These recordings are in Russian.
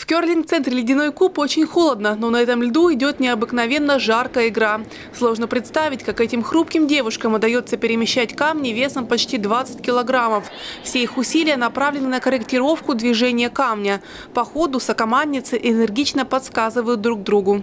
В керлинг-центре «Ледяной куб» очень холодно, но на этом льду идет необыкновенно жаркая игра. Сложно представить, как этим хрупким девушкам удается перемещать камни весом почти 20 килограммов. Все их усилия направлены на корректировку движения камня. По ходу сокомандницы энергично подсказывают друг другу.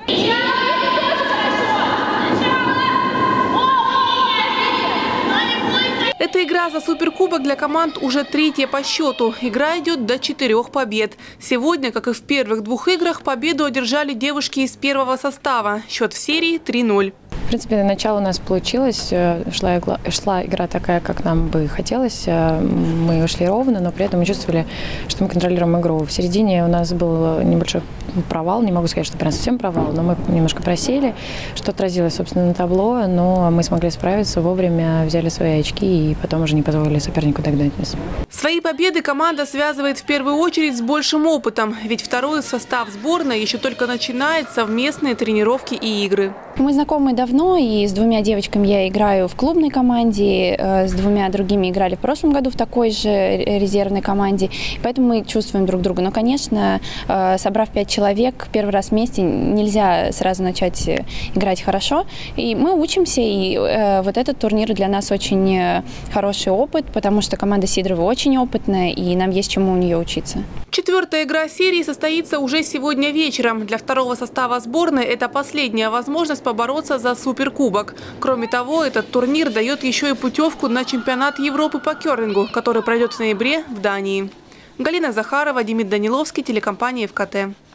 Эта игра за суперкубок для команд уже третья по счету. Игра идет до 4 побед. Сегодня, как и в первых двух играх, победу одержали девушки из первого состава. Счет в серии 3-0. В принципе, начало у нас получилось. Шла игра такая, как нам бы хотелось. Мы ушли ровно, но при этом мы чувствовали, что мы контролируем игру. В середине у нас был небольшой провал. Не могу сказать, что прям совсем провал, но мы немножко просели, что отразилось, собственно, на табло. Но мы смогли справиться вовремя, взяли свои очки и потом уже не позволили сопернику догнать нас. Свои победы команда связывает в первую очередь с большим опытом. Ведь второй состав сборной еще только начинает совместные тренировки и игры. Мы знакомы давно, и с двумя девочками я играю в клубной команде, с двумя другими играли в прошлом году в такой же резервной команде, поэтому мы чувствуем друг друга. Но, конечно, собрав 5 человек первый раз вместе, нельзя сразу начать играть хорошо. И мы учимся, и вот этот турнир для нас очень хороший опыт, потому что команда Сидорова очень опытная, и нам есть чему у нее учиться. Четвертая игра серии состоится уже сегодня вечером. Для второго состава сборной это последняя возможность побороться за суперкубок. Кроме того, этот турнир дает еще и путевку на чемпионат Европы по керлингу, который пройдет в ноябре в Дании. Галина Захарова, Демид Даниловский, телекомпания ФКТ.